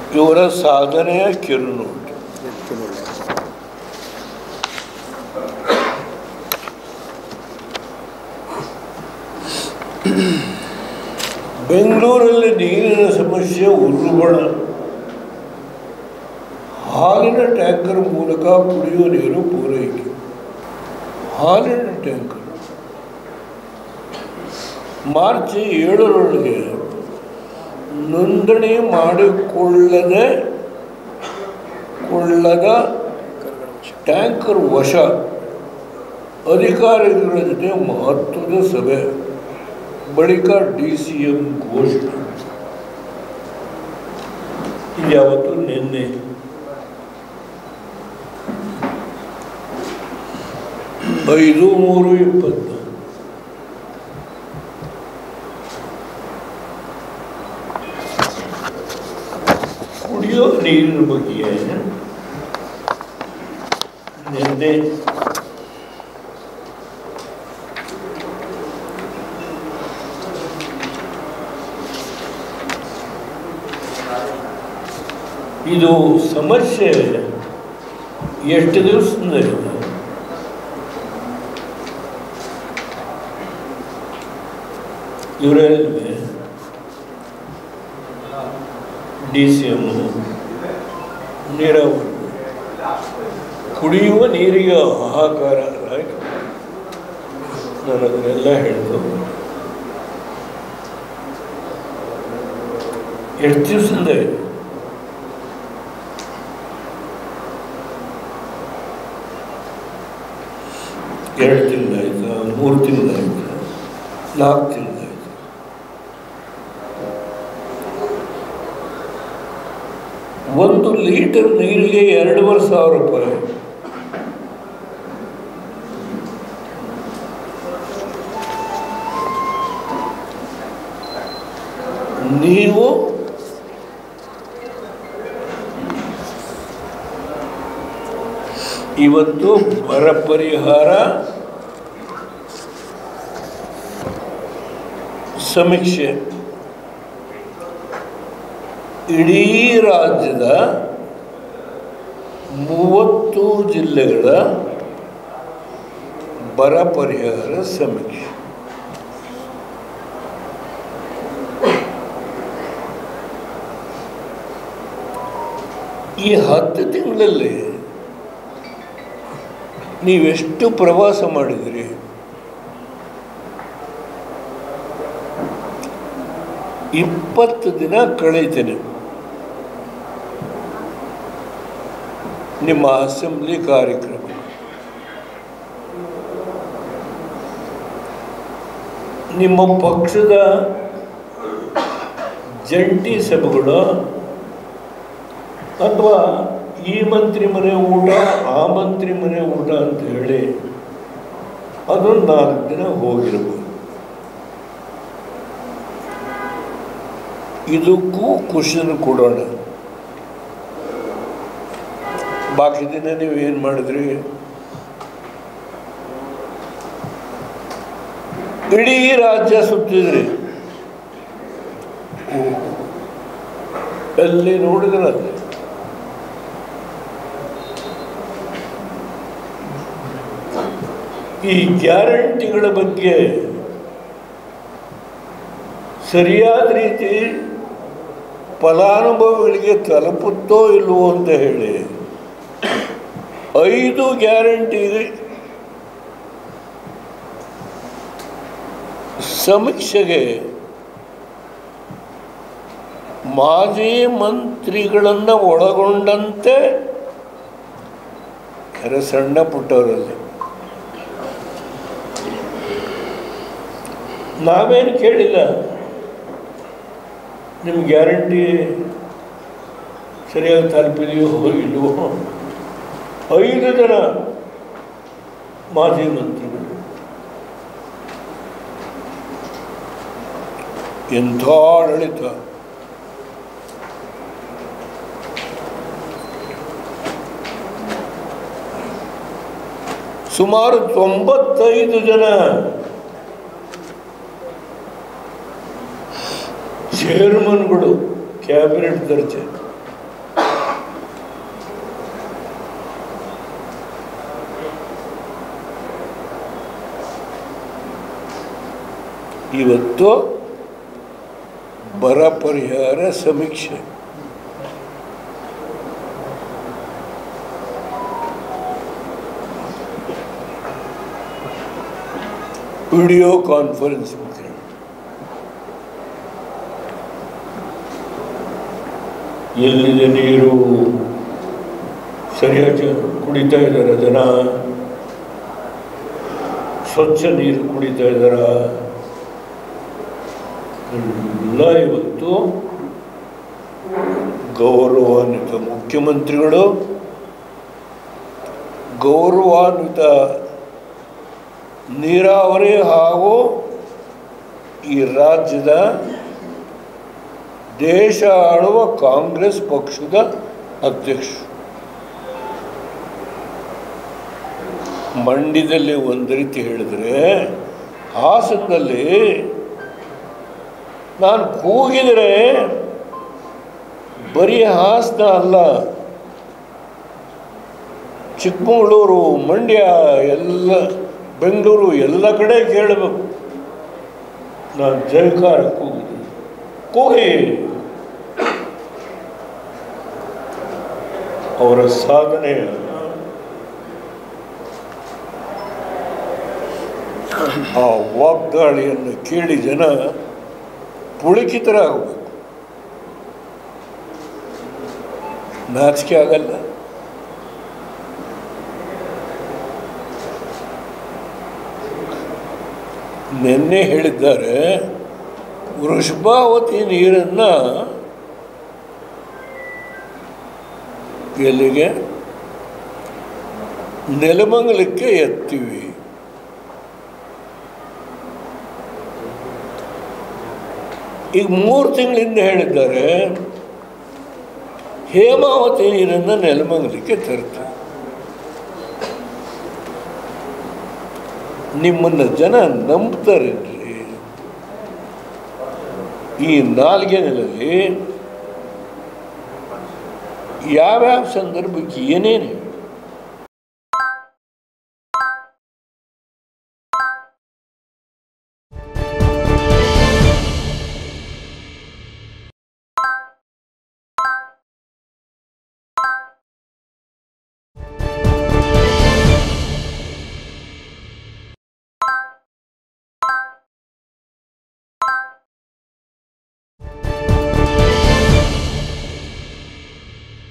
ಇವರ ಸಾಧನೆಯ ಕಿರುನೋಟ. ಬೆಂಗಳೂರಲ್ಲಿ ನೀರಿನ ಸಮಸ್ಯೆ ಉಲ್ಬಣ. ಹಾಲಿನ ಟ್ಯಾಂಕರ್ ಮೂಲಕ ಕುಡಿಯುವ ನೀರು ಪೂರೈಕೆ. ಹಾಲಿನ ಟ್ಯಾಂಕರ್ ಮಾರ್ಚ್ 7ರೊಳಗೆ ನೋಂದಣಿ ಮಾಡಿಕೊಳ್ಳದ ಟ್ಯಾಂಕರ್ ವಶ. ಅಧಿಕಾರಿಗಳ ಜೊತೆ ಮಹತ್ವದ ಸಭೆ ಬಳಿಕ DCM ಘೋಷಣೆ. ಇದ್ಯಾವತ್ತು ನಿನ್ನೆ. ಐದು 3/20 ಕುಡಿಯೋ ನೀರಿನ ಬಗ್ಗೆ ನಿನ್ನೆ ಇದು ಸಮಸ್ಯೆ ಎಷ್ಟು ದಿವಸದಿಂದ ಇದೆ? ಇವರಲ್ಲಿ DCM ನೀರಾವರಿ ಕುಡಿಯುವ ನೀರಿಗೆ ಹಾಹಾಕಾರ. ನಾನು ಅದನ್ನೆಲ್ಲ ಹೇಳಿದ್ದು ಎಷ್ಟು ದಿವಸದಿಂದ ಇದೆ? ಎರಡು ತಿಂಗಳಾಯ್ತಾ, 3 ತಿಂಗಳಾಯ್ತಾ, 4 ತಿಂಗಳಾಯ್ತು? ಒಂದು ಲೀಟರ್ ನೀರಿಗೆ 2,500 ರೂಪಾಯಿ. ನೀವು ಇವತ್ತು ಬರ ಪರಿಹಾರ ಸಮೀಕ್ಷೆ ಇಡೀ ರಾಜ್ಯದ 30 ಜಿಲ್ಲೆಗಳ ಬರ ಪರಿಹಾರ ಸಮೀಕ್ಷೆ. ಈ 10 ತಿಂಗಳಲ್ಲಿ ನೀವೆಷ್ಟು ಪ್ರವಾಸ ಮಾಡಿದಿರಿ? ಇಪ್ಪತ್ತು ದಿನ ಕಳೀತೇನೆ ನಿಮ್ಮ ಅಸೆಂಬ್ಲಿ ಕಾರ್ಯಕ್ರಮ. ನಿಮ್ಮ ಪಕ್ಷದ ಜಂಟಿ ಸಭೆಗಳು ಅಥವಾ ಈ ಮಂತ್ರಿ ಮನೆ ಊಟ ಆ ಮಂತ್ರಿ ಮನೆ ಊಟ ಅಂತ ಹೇಳಿ ಅದೊಂದು 4 ದಿನ ಹೋಗಿರ್ಬೋದು. ಇದಕ್ಕೂ ಕ್ವಶನ್ ಕೊಡೋಣ. ಬಾಕಿ ದಿನ ನೀವು ಏನು ಮಾಡಿದ್ರಿ? ಇಡೀ ರಾಜ್ಯ ಸುತ್ತಿದ್ರಿ. ಎಲ್ಲಿ ನೋಡಿದ್ರೆ ಈ ಗ್ಯಾರಂಟಿಗಳ ಬಗ್ಗೆ ಸರಿಯಾದ ರೀತಿ ಫಲಾನುಭವಿಗಳಿಗೆ ತಲುಪುತ್ತೋ ಇಲ್ವೋ ಅಂತ ಹೇಳಿ 5 ಗ್ಯಾರಂಟಿ ಸಮೀಕ್ಷೆಗೆ ಮಾಜಿ ಮಂತ್ರಿಗಳನ್ನು ಒಳಗೊಂಡಂತೆ ಸಣ್ಣ ಪುಟ್ಟವರಲ್ಲಿ ನಾವೇನು ಕೇಳಿಲ್ಲ. ನಿಮ್ಮ ಗ್ಯಾರಂಟಿ ಸರಿಯಾಗಿ ತಲುಪಿದೆಯೋ ಇಲ್ವೋ? 5 ಜನ ಮಾಜಿ ಮಂತ್ರಿಗಳು ಎಂಥ ಆಡಳಿತ! ಸುಮಾರು 95 ಜನ ಚೇರ್ಮನ್ಗಳು, ಕ್ಯಾಬಿನೆಟ್ ದರ್ಜೆ ಇವತ್ತು ಬರ ಪರಿಹಾರ ಸಮೀಕ್ಷೆ. ವಿಡಿಯೋ ಕಾನ್ಫರೆನ್ಸ್ ಎಲ್ಲಿದೆ ನೀರು, ಸರಿಯಾಗಿ ಕುಡಿತಾ ಇದ್ದಾರೆ ಜನ, ಸ್ವಚ್ಛ ನೀರು ಕುಡಿತಾ ಇದ್ದಾರ, ಎಲ್ಲ ಇವತ್ತು ಗೌರವಾನ್ವಿತ ಮುಖ್ಯಮಂತ್ರಿಗಳು, ಗೌರವಾನ್ವಿತ ನೀರಾವರಿ ಹಾಗೂ ಈ ರಾಜ್ಯದ ದೇಶ ಆಳುವ ಕಾಂಗ್ರೆಸ್ ಪಕ್ಷದ ಅಧ್ಯಕ್ಷ ಮಂಡ್ಯದಲ್ಲಿ ಒಂದು ರೀತಿ ಹೇಳಿದರೆ, ಹಾಸನದಲ್ಲಿ ನಾನು ಕೂಗಿದರೆ ಬರೀ ಹಾಸನ ಅಲ್ಲ, ಚಿಕ್ಕಮಗಳೂರು, ಮಂಡ್ಯ, ಎಲ್ಲ ಬೆಂಗಳೂರು ಎಲ್ಲ ಕಡೆ ಕೇಳಬೇಕು. ನಾನು ಜಯಕಾರ ಕೂಗಿ ಅವರ ಸಾಧನೆ ಆ ವಾಗ್ದಾಳಿಯನ್ನು ಕೇಳಿ ಜನ ಪುಳಕಿತರಾಗಬೇಕು. ನಾಚಿಕೆ ಆಗಲ್ಲ. ನಿನ್ನೆ ಹೇಳಿದ್ದಾರೆ, ವೃಷಭಾವತಿ ನೀರನ್ನು ಎಲ್ಲಿಗೆ ನೆಲಮಂಗಲಕ್ಕೆ ಎತ್ತೀವಿ. ಈಗ 3 ತಿಂಗಳಿಂದ ಹೇಳಿದ್ದಾರೆ ಹೇಮಾವತಿ ನೀರನ್ನು ನೆಲಮಂಗಲಕ್ಕೆ ತರ್ತೀವಿ. ನಿಮ್ಮನ್ನು ಜನ ನಂಬ್ತಾರೇನ್ರಿ? ಈ 4 ನೆಲೆಯಲ್ಲಿ ಯಾವ್ಯಾವ ಸಂದರ್ಭಕ್ಕೆ ಏನೇನು